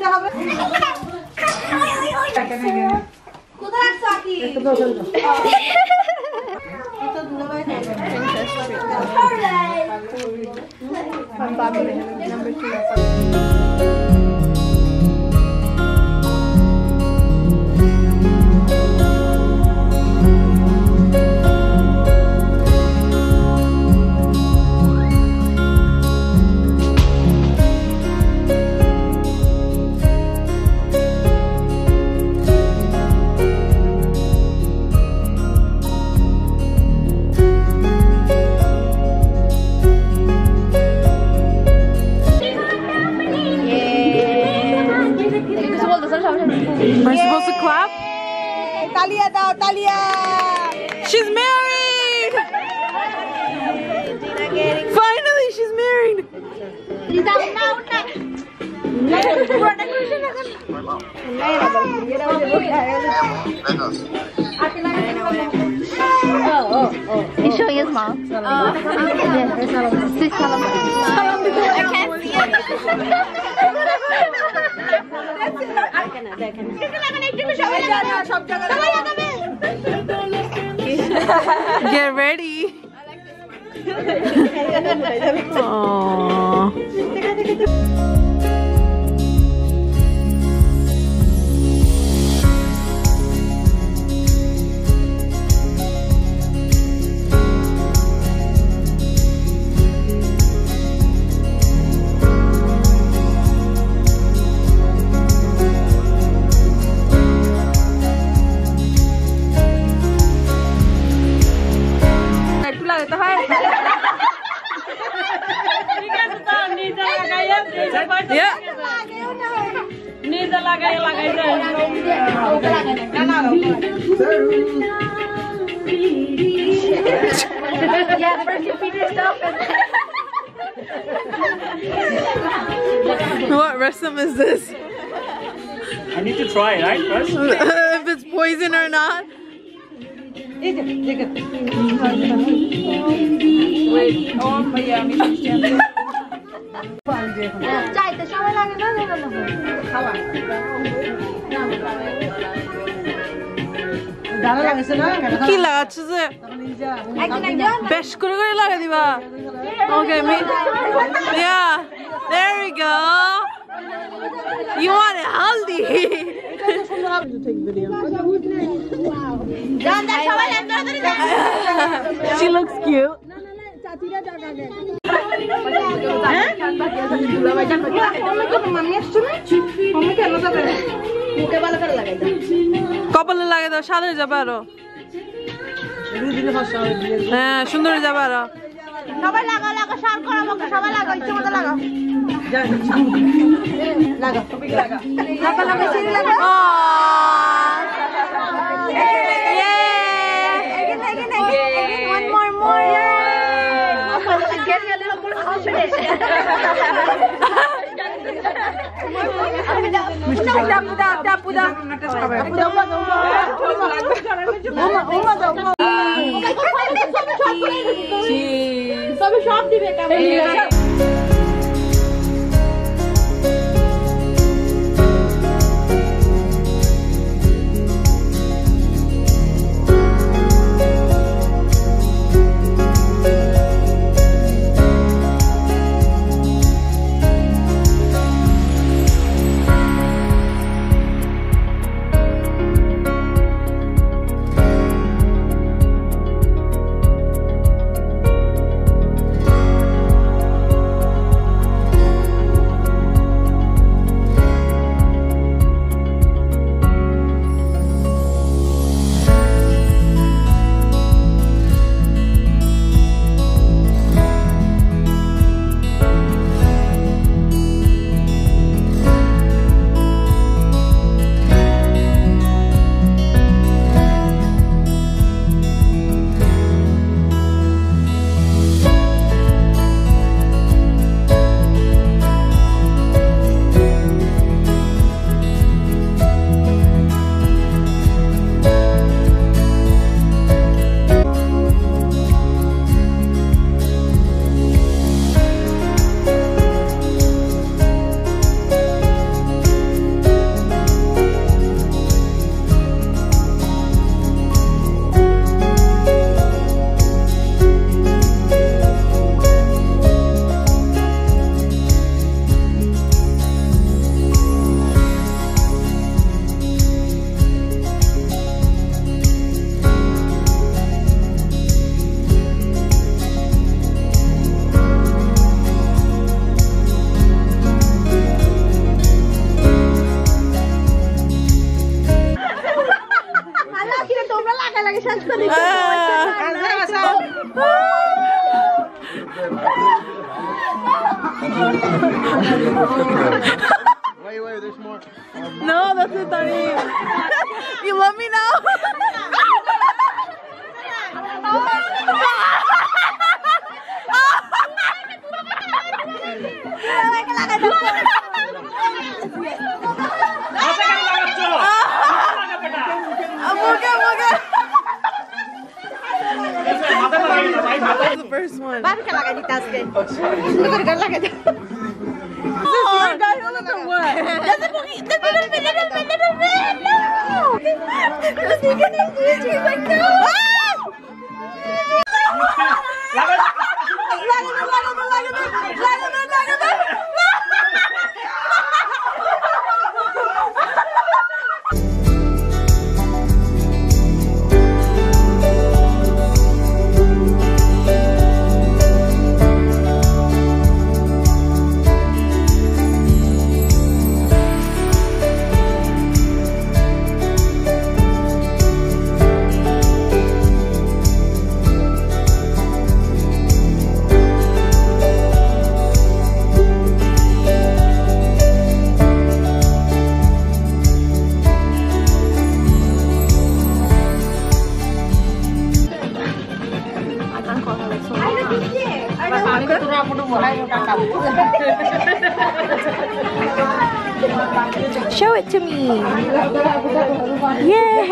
Number 2. Am I supposed to clap? Talia dao, Talia! She's married! Finally, she's married! He's showing his mouth. I can't see it. Get ready. Aww. What rasam is this? I need to try, right? First? If it's poison or not. কি লাগাচ্ছে যে বেশ করে করে লাগা দিবা Okay, me. Yeah, there we go. You want it healthy. She looks cute. কপালে লাগাই দাও সাদা হয়ে যাবে আরো হ্যাঁ সুন্দর হয়ে যাবে আরো সবাই লাগাও লাগাও শাল করাবো সবাই লাগাও ইচ্ছে মতো লাগাও লাগাও লাগা লাগা সিঁড়ি লাগাও one more getting a little more confident সবাই সব দিবে লাগে শেষ করে Wait, there's more. No, that's not funny. You love me now? The first one. বাবিকে লাগাই দিতে আজকে সুন্দর করে গাল লাগাই দাও Look at what? That's a little bit. No. Because he can do it. He's like, no. Show it to me. Yay!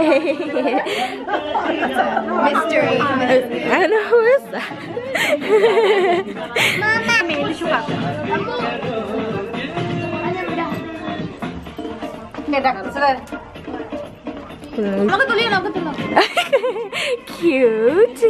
Mystery. I know who is that. Cute.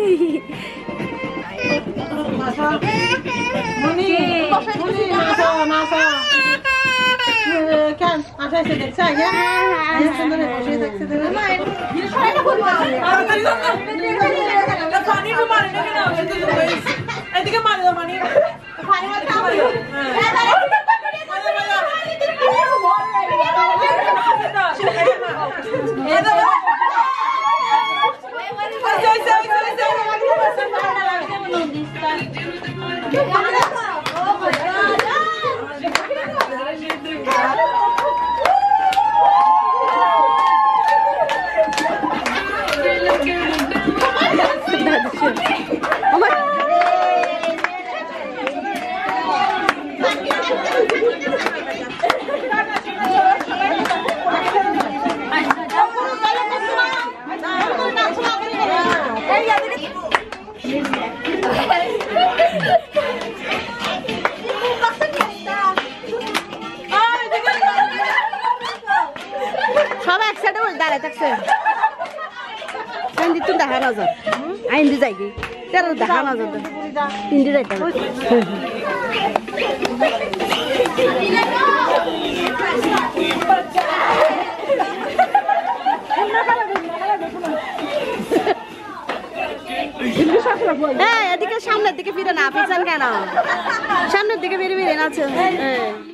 সব একসাথে বল দাঁড়ায় থাকছে হিন্দি তো দেখা না যায় হিন্দি যাই কি তেরো দেখা না যায় হিন্দি যাইতে এদিকে সামনের দিকে ফিরে না পিছন কেন সামনের দিকে বেরিয়ে বেরিয়ে আছে